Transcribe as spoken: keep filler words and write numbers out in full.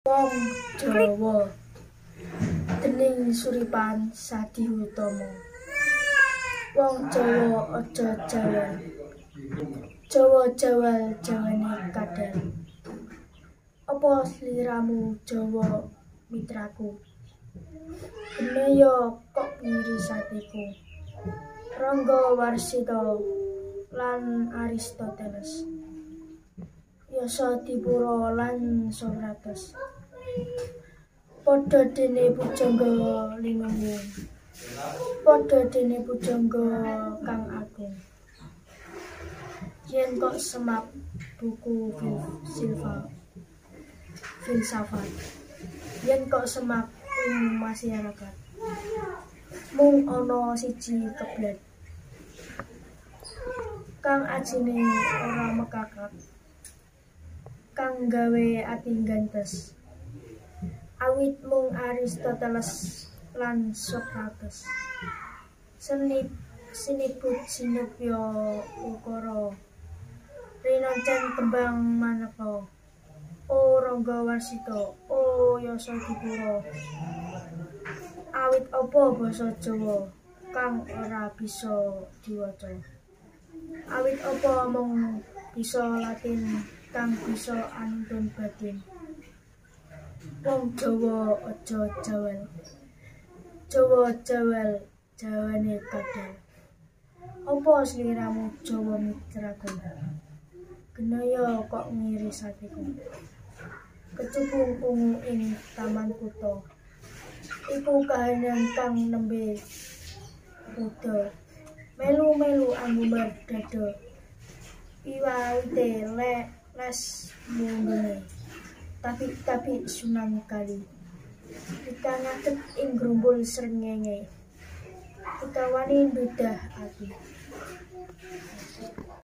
Wong Jawa dening Suripan Sadi Hutomo. Wong Jawa aja jawal, Jawa jawal jawane kadal. Apa sliramu Jawa mitraku? Gene yo kok ngiri satiku. Rangga Warsita lan Aristoteles, Yasa Dipura lan Sokrates, padha dene pujangga linungung, padha dene pujangga kang agung. Yen kok semap buku silva filsafat, yen kok semap ing masyarakat, mung ana siji keblet kang ajine ora mekakak, kang gawe ati gantes, awit mung Aristoteles lan Sokrates. Senip siniput sinupya ukara, rinoncen kembang maneka. O Rangga Warsita, o Yasa Dipura, awit apa basa Jawa kang ora bisa diwaca? Awit apa mung bisa Latin kang bisa anuntun batin? Wong Jawa aja jawal, Jawa jawal jawane kadal. Apa sliramu Jawa mitraku? Genaya kok ngiri satiku. Kecubung ungu ing taman kutha, iku kahanan kang nembe kuda. Melu-melu ambumbar dada, iwawite le les munggune, tapi-tapi Sunan Kali. Kita ngadeg ing grumbul srengenge, kita wani ndudah ati.